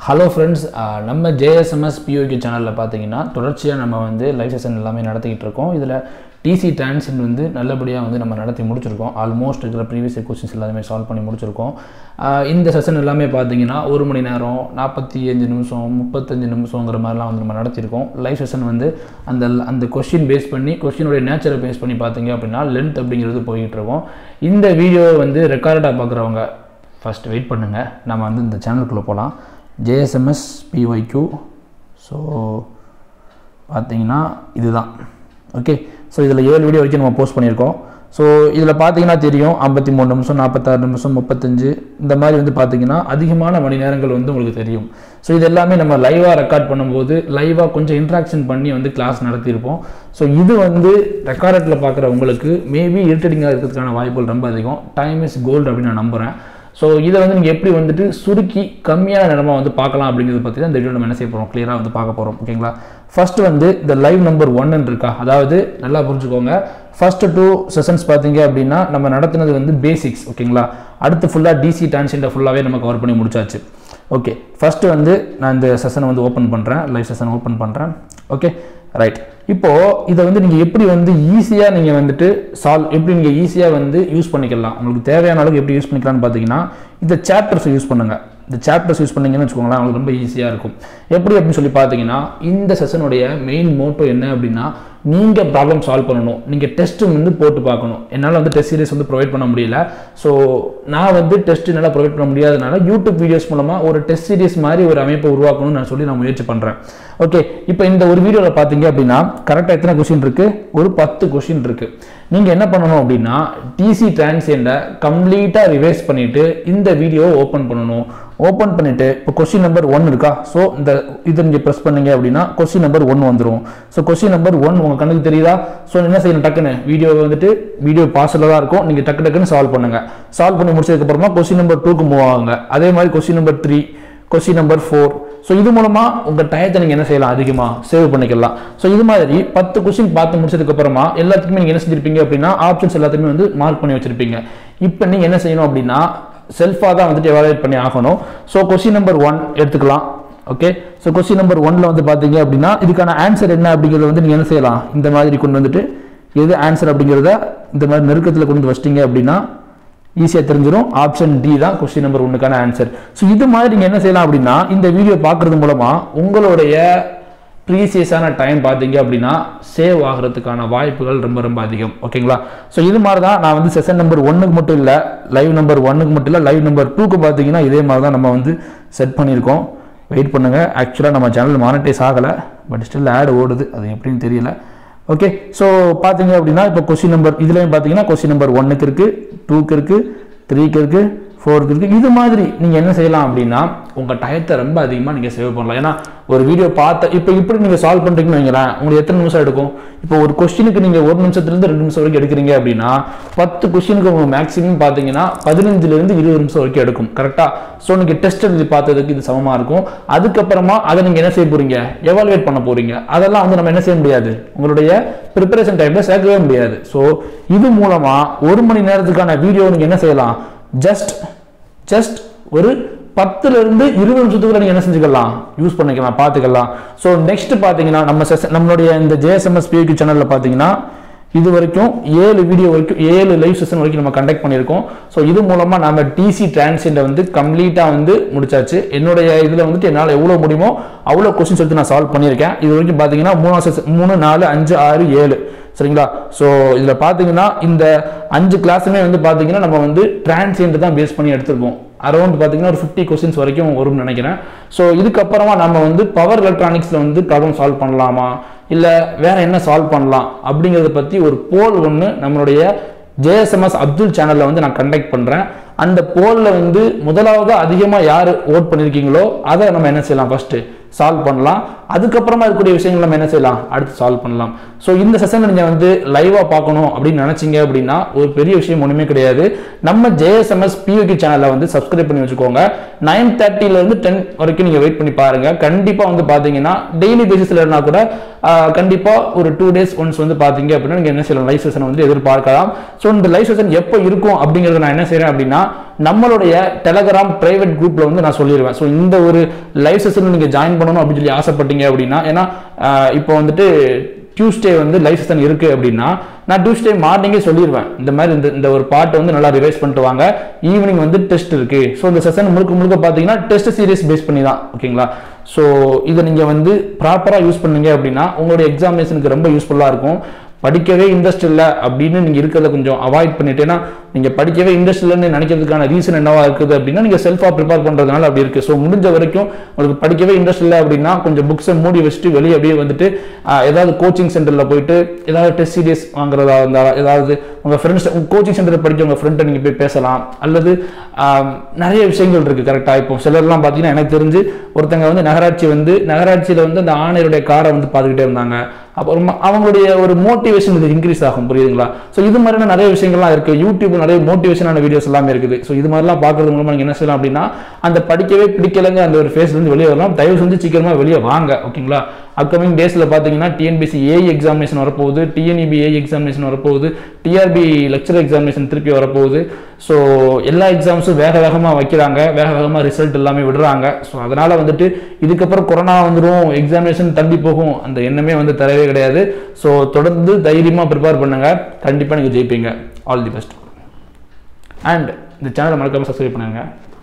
Hello friends, நம்ம JSMS POQ சேனல்ல பாத்தீங்கன்னா தொடர்ச்சியா நம்ம வந்து லைவ் செஷன் எல்லாமே நடத்திட்டு இருக்கோம். இதுல TC Transcend வந்து நல்லபடியா வந்து நம்ம நடத்தி முடிச்சிருக்கோம். ஆல்மோஸ்ட் இருக்கிற ப்ரீவியஸ் क्वेश्चंस எல்லாமே சால்வ் பண்ணி முடிச்சிருக்கோம். இந்த செஷன் எல்லாமே பாத்தீங்கன்னா 1 மணி நேரம் 45 நிமிஷம் 35 நிமிஷம்ங்கற மாதிரிலாம் வந்து நம்ம நடத்திருக்கோம். லைவ் செஷன் வந்து அந்த क्वेश्चन பேஸ் பண்ணி क्वेश्चनோட நேச்சரை பேஸ் பண்ணி பாத்தீங்க அப்படினா லெந்த் அப்படிங்கிறது போயிட்டு இருக்கும். இந்த வீடியோ வந்து ரெக்கார்டா பார்க்கறவங்க ஃபர்ஸ்ட் வெயிட் பண்ணுங்க. நாம வந்து இந்த சேனலுக்குள்ள போலாம். JSMS POQ ஸோ பார்த்தீங்கன்னா இதுதான் ஓகே. ஸோ இதில் 7 வீடியோ வரைக்கும் நம்ம போஸ்ட் பண்ணியிருக்கோம். ஸோ இதில் பார்த்தீங்கன்னா தெரியும் 53 நிமிஷம் 46 நிமிஷம் 35 இந்த மாதிரி வந்து பார்த்தீங்கன்னா அதிகமான மணி நேரங்கள் வந்து உங்களுக்கு தெரியும். ஸோ இது எல்லாமே நம்ம லைவாக ரெக்கார்ட் பண்ணும்போது லைவாக கொஞ்சம் இன்ட்ராக்ஷன் பண்ணி வந்து கிளாஸ் நடத்தியிருப்போம். ஸோ இது வந்து ரெக்கார்டில் பார்க்குற உங்களுக்கு மேபி இரிட்டேட்டிங்காக இருக்கிறதுக்கான வாய்ப்புகள் ரொம்ப அதிகம். டைம் இஸ் கோல்டு அப்படின்னு நான் நம்புகிறேன். ஸோ இதை வந்து நீங்கள் எப்படி வந்துட்டு சுருக்கி கம்மியான நேரமாக வந்து பார்க்கலாம் அப்படிங்கிறத பற்றி தான் இந்த வீடியோ நம்ம என்ன செய்ய போகிறோம், கிளியராக வந்து பார்க்க போகிறோம் ஓகேங்களா. ஃபர்ஸ்ட் வந்து இந்த லைவ் நம்பர் 1 இருக்கா, அதாவது நல்லா புரிஞ்சுக்கோங்க. ஃபர்ஸ்ட் 2 செஷன்ஸ் பார்த்தீங்க அப்படின்னா நம்ம நடத்தினது வந்து பேசிக்ஸ் ஓகேங்களா. அடுத்து ஃபுல்லாக DC Transcend ஃபுல்லாகவே நம்ம கவர் பண்ணி முடிச்சாச்சு. ஓகே, ஃபர்ஸ்ட் வந்து நான் இந்த செஷனை வந்து ஓப்பன் பண்ணுறேன், லைவ் செஷன் ஓப்பன் பண்ணுறேன். Okay right. இப்போது இதை வந்து நீங்கள் எப்படி வந்து ஈஸியாக நீங்கள் வந்துட்டு எப்படி நீங்கள் ஈஸியாக வந்து யூஸ் பண்ணிக்கலாம், உங்களுக்கு தேவையான அளவுக்கு எப்படி யூஸ் பண்ணிக்கலாம்னு பார்த்தீங்கன்னா இந்த சாப்டர்ஸை யூஸ் பண்ணுங்கள். இந்த சாப்டர்ஸ் யூஸ் பண்ணிங்கன்னு வச்சுக்கோங்களேன், உங்களுக்கு ரொம்ப ஈஸியாக இருக்கும். எப்படி அப்படின்னு சொல்லி பார்த்தீங்கன்னா இந்த செஷனுடைய மெயின் மோட்டோ என்ன அப்படின்னா நீங்கள் ப்ராப்ளம் சால்வ் பண்ணணும், நீங்கள் டெஸ்ட் வந்து போட்டு பார்க்கணும். என்னால் வந்து டெஸ்ட் சீரிஸ் வந்து ப்ரொவைட் பண்ண முடியல. ஸோ நான் வந்து டெஸ்ட் என்னால் ப்ரொவைட் பண்ண முடியாதனால யூடியூப் வீடியோஸ் மூலமாக ஒரு டெஸ்ட் சீரிஸ் மாதிரி ஒரு அமைப்பை உருவாக்கணும்னு நான் முயற்சி பண்ணுறேன். ஓகே, இப்போ இந்த ஒரு வீடியோவில் பார்த்தீங்க அப்படின்னா கரெக்டாக எத்தனை கொஸ்டின் இருக்குது, ஒரு 10 கொஸ்டின் இருக்குது. நீங்கள் என்ன பண்ணணும் அப்படின்னா TC Transcend கம்ப்ளீட்டாக ரிவைஸ் பண்ணிவிட்டு இந்த வீடியோவை ஓப்பன் பண்ணணும். ஓப்பன் பண்ணிவிட்டு இப்போ கொஸ்டின் நம்பர் 1 இருக்கா, ஸோ இதை நீங்கள் ப்ரெஸ் பண்ணீங்க அப்படின்னா கொஸ்டின் நம்பர் 1 வந்துடும். ஸோ கொஸ்டின் நம்பர் 1 உங்கள் கண்ணுக்கு தெரியுதா? ஸோ என்ன செய்யணும், டக்குன்னு வீடியோ பாஸில் தான் இருக்கும், நீங்கள் டக்குன்னு சால்வ் பண்ணுங்கள். சால்வ் பண்ணி முடிச்சதுக்கப்புறமா கொஸ்டின் நம்பர் 2க்கு மூவ் ஆகுங்க. அதே மாதிரி question number 3, question number 4. So இது மூலமாக உங்கள் டயத்தை நீங்கள் என்ன செய்யலாம், அதிகமாக சேவ் பண்ணிக்கலாம். ஸோ இது மாதிரி 10 கொஸ்டின் பார்த்து முடிச்சதுக்கப்புறமா எல்லாத்துக்குமே நீங்கள் என்ன செஞ்சிருப்பீங்க அப்படின்னா ஆப்ஷன்ஸ் எல்லாத்தையுமே வந்து மார்க் பண்ணி வச்சிருப்பீங்க. இப்போ நீங்கள் என்ன செய்யணும் அப்படின்னா செல்ஃபாக தான் வந்துட்டு எவாலுவேட் பண்ணி ஆகணும். ஸோ கொஸ்டின் நம்பர் 1 எடுத்துக்கலாம். ஓகே, ஸோ கொஸ்டின் நம்பர் 1ல் வந்து பார்த்தீங்க அப்படின்னா இதுக்கான ஆன்சர் என்ன அப்படிங்கிறத வந்து நீங்கள் என்ன செய்யலாம், இந்த மாதிரி கொண்டு வந்துட்டு எது ஆன்சர் அப்படிங்கிறத இந்த மாதிரி நெருக்கத்தில் கொண்டு வந்து வச்சிட்டிங்க அப்படின்னா ஈஸியாக தெரிஞ்சிடும். ஆப்ஷன் டி தான் கொஸ்டின் நம்பர் 1க்கான ஆன்சர். ஸோ இது மாதிரி நீங்கள் என்ன செய்யலாம் அப்படின்னா இந்த வீடியோ பார்க்குறது மூலமாக உங்களுடைய ப்ரீசியஸான டைம் பார்த்தீங்க அப்படின்னா சேவ் ஆகிறதுக்கான வாய்ப்புகள் ரொம்ப ரொம்ப அதிகம் ஓகேங்களா. ஸோ இது மாதிரி தான் நான் வந்து செஷன் நம்பர் 1க்கு மட்டும் இல்லை, லைவ் நம்பர் 1க்கு மட்டும் இல்லை, லைவ் நம்பர் 2க்கு பார்த்தீங்கன்னா இதே மாதிரி தான் நம்ம வந்து செட் பண்ணியிருக்கோம். வெயிட் பண்ணுங்கள். ஆக்சுவலாக நம்ம சேனல் மானிட்டைஸ் ஆகலை, பட் ஸ்டில் ஆட் ஓடுது, அது எப்படின்னு தெரியல. ஓகே, ஸோ பார்த்தீங்க அப்படின்னா இப்போ கொஸ்டின் நம்பர் இதுலேயும் பார்த்தீங்கன்னா கொஸ்டின் நம்பர் 1க்கு இருக்குது, 2க்கு இருக்குது, 3க்கு இருக்குது, 4க்கு இருக்குது. இது மாதிரி நீங்கள் என்ன செய்யலாம் அப்படின்னா உங்கள் டயத்தை ரொம்ப அதிகமாக நீங்கள் சேவ் பண்ணலாம். ஏன்னா ஒரு வீடியோ பார்த்த இப்போ இப்படி நீங்கள் சால்வ் பண்ணுறீங்கன்னு வைங்களேன், உங்களுக்கு எத்தனை நிமிஷம் எடுக்கும்? இப்போ ஒரு கொஸ்டினுக்கு நீங்கள் 1 நிமிஷத்துலேருந்து 2 நிமிஷம் வரைக்கும் எடுக்கிறீங்க அப்படின்னா 10 கொஸ்டினுக்கு உங்களுக்கு மேக்ஸிமம் பார்த்தீங்கன்னா 15லேருந்து 20 நிமிஷம் வரைக்கும் எடுக்கும் கரெக்டாக. ஸோ நீங்கள் டெஸ்ட் எழுதி பார்த்ததுக்கு இது சமமாக இருக்கும். அதுக்கப்புறமா அதை நீங்கள் என்ன செய்ய போகிறீங்க, எவாலுவேட் பண்ண போகிறீங்க. அதெல்லாம் வந்து நம்ம என்ன செய்ய முடியாது, உங்களுடைய ப்ரிப்பரேஷன் டைமில் சேர்க்கவே முடியாது. ஸோ இது மூலமாக 1 மணி நேரத்துக்கான வீடியோ நீங்கள் என்ன செய்யலாம், ஜஸ்ட் ஒரு 10லேருந்து 20 நிமிஷத்துக்குள்ள நீங்க என்ன செஞ்சுக்கலாம், யூஸ் பண்ணிக்கலாம், பார்த்துக்கலாம். ஸோ நெக்ஸ்ட் பார்த்தீங்கன்னா நம்மளுடைய இந்த JSMS POQ சேனல்ல பார்த்தீங்கன்னா இது வரைக்கும் 7 வீடியோ வரைக்கும் 7 லைவ் செஷன் வரைக்கும் நம்ம கண்டக்ட் பண்ணியிருக்கோம். ஸோ இது மூலமாக நம்ம TC Transcend வந்து கம்ப்ளீட்டாக வந்து முடிச்சாச்சு. என்னுடைய இதில் வந்துட்டு என்னால் எவ்வளோ முடியுமோ அவ்வளோ கொஸ்டின்ஸ் எடுத்து நான் சால்வ் பண்ணியிருக்கேன். இது வரைக்கும் பார்த்தீங்கன்னா 3 செஷன் 3, 4, 5, 6, 7 சரிங்களா. ஸோ இதில் பார்த்தீங்கன்னா இந்த 5 கிளாஸுமே வந்து பார்த்தீங்கன்னா நம்ம வந்து Transcend தான் பேஸ் பண்ணி எடுத்திருக்கோம். அரௌண்ட் பார்த்தீங்கன்னா ஒரு 50 கொஸ்டின்ஸ் வரைக்கும் வரும்னு நினைக்கிறேன். ஸோ இதுக்கப்புறமா நம்ம வந்து பவர் எலக்ட்ரானிக்ஸில் வந்து ப்ராப்ளம் சால்வ் பண்ணலாமா இல்லை வேற என்ன சால்வ் பண்ணலாம் அப்படிங்கிறத பற்றி ஒரு போல் ஒன்று நம்மளுடைய JSMS அப்துல் சேனலில் வந்து நான் கண்டக்ட் பண்ணுறேன். அந்த போலில் வந்து முதலாவது அதிகமாக யார் ஓட் பண்ணியிருக்கீங்களோ அதை நம்ம என்ன செய்யலாம், ஃபஸ்ட்டு சால்வ் பண்ணலாம். அதுக்கப்புறமா இருக்கக்கூடிய விஷயங்கள் நம்ம என்ன செய்யலாம், அடுத்து சால்வ் பண்ணலாம். ஸோ இந்த செஷனை நீங்கள் வந்து லைவாக பார்க்கணும் அப்படின்னு நினச்சிங்க அப்படின்னா ஒரு பெரிய விஷயம் ஒன்றுமே கிடையாது. நம்ம JSMS POQ சேனலை வந்து சப்ஸ்கிரைப் பண்ணி வச்சுக்கோங்க. 9:30 10 வரைக்கும் நீங்கள் வெயிட் பண்ணி பாருங்க. கண்டிப்பாக வந்து பார்த்தீங்கன்னா டெய்லி பேசிஸில் இருந்தால் கூட கண்டிப்பாக ஒரு 2 days ஒன்ஸ் வந்து பார்த்தீங்க அப்படின்னா நீங்கள் என்ன செய்யலாம், லைவ் செஷனை வந்து எதிர்பார்க்கலாம். ஸோ இந்த லைவ் செஷன் எப்போ இருக்கும் அப்படிங்கிறத நான் என்ன செய்கிறேன் அப்படின்னா நம்மளுடைய டெலகிராம் பிரைவேட் குரூப்பில் வந்து நான் சொல்லிடுவேன். ஸோ இந்த ஒரு லைவ் செஷன் நீங்கள் ஜாயின் பண்ணணும் அப்படின்னு சொல்லி ஆசைப்பட்டீங்க அப்படின்னா, ஏன்னா இப்போ வந்துட்டு டியூஸ்டே வந்து லைவ் செஷன் இருக்குது அப்படின்னா நான் டியூஸ்டே மார்னிங்கே சொல்லிடுவேன், இந்த மாதிரி இந்த ஒரு பாட்டை வந்து நல்லா ரிவைஸ் பண்ணிட்டு வாங்க, ஈவினிங் வந்து டெஸ்ட் இருக்குது. ஸோ இந்த செஷன் முழுக்க பார்த்தீங்கன்னா டெஸ்ட் சீரிஸ் பேஸ் பண்ணி தான், ஓகேங்களா. ஸோ இதை நீங்கள் வந்து ப்ராப்பராக யூஸ் பண்ணீங்க அப்படின்னா உங்களுடைய எக்ஸாமினேஷனுக்கு ரொம்ப யூஸ்ஃபுல்லாக இருக்கும். படிக்கவே இன்ட்ரெஸ்ட் இல்லை அப்படின்னு நீங்கள் இருக்கிறத கொஞ்சம் அவாய்ட் பண்ணிட்டேன்னா, நீங்கள் படிக்கவே இன்ட்ரெஸ்ட் இல்லைன்னு நினைக்கிறதுக்கான ரீசன் என்னவா இருக்குது அப்படின்னா நீங்கள் செல்ஃபாக ப்ரிப்பேர் பண்ணுறதுனால அப்படி இருக்குது. ஸோ முடிஞ்ச வரைக்கும் உங்களுக்கு படிக்கவே இன்ட்ரெஸ்ட் இல்லை அப்படின்னா கொஞ்சம் புக்ஸை மூடி வச்சுட்டு வெளியே அப்படியே வந்துட்டு ஏதாவது கோச்சிங் சென்டரில் போயிட்டு ஏதாவது டெஸ்ட் சீரியஸ் வாங்குறதா இருந்தால், ஏதாவது உங்கள் ஃப்ரெண்ட்ஸ் கோச்சிங் சென்டரில் படிக்க உங்கள் ஃப்ரெண்டை நீங்கள் போய் பேசலாம். அல்லது நிறைய விஷயங்கள் இருக்குது கரெக்டாக. இப்போ சிலர்லாம் பார்த்தீங்கன்னா எனக்கு தெரிஞ்சு ஒருத்தங்க வந்து நகராட்சியில் வந்து அந்த ஆணையருடைய காரை வந்து பார்த்துக்கிட்டே இருந்தாங்க. அப்புறமா அவங்களுடைய ஒரு மோட்டிவேஷன் இது இன்க்ரீஸ் ஆகும், புரியுதுங்களா. ஸோ இது மாதிரியான நிறைய விஷயங்கள்லாம் இருக்குது. யூடியூப் நிறைய மோட்டிவேஷனான வீடியோஸ் எல்லாமே இருக்குது. ஸோ இது மாதிரிலாம் பார்க்கறது மூலமாக நீங்கள் என்ன செய்யலாம் அப்படின்னா அந்த படிக்கவே பிடிக்கலைங்க அந்த ஒரு ஃபேஸ்லேருந்து வெளியே வரலாம். தயவு செஞ்சு சீக்கிரமாக வெளியே வாங்க, ஓகேங்களா. அப்கமிங் டேஸில் பார்த்தீங்கன்னா TNPSC ஏஐ எக்ஸாமினேஷன் வரப்போகுது, TNEB ஏஐ எக்ஸாமினேஷன் வரப்போகுது, TRB லெக்சர் எக்ஸாமினேஷன் திருப்பி வரப்போகுது. ஸோ எல்லா எக்ஸாம்ஸும் வேகமாக வைக்கிறாங்க, வேகமாக ரிசல்ட் எல்லாமே விடுறாங்க. ஸோ அதனால் வந்துட்டு இதுக்கப்புறம் கொரோனா வந்துடும், எக்ஸாமினேஷன் தள்ளி போகும், அந்த எண்ணமே வந்து தரவே கிடையாது. ஸோ தொடர்ந்து தைரியமாக ப்ரிப்பேர் பண்ணுங்க, கண்டிப்பாக நீங்கள் ஜெயிப்பீங்க. All the best. அண்ட் இந்த சேனலை மறக்காமல் சப்ஸ்கிரைப் பண்ணுங்க.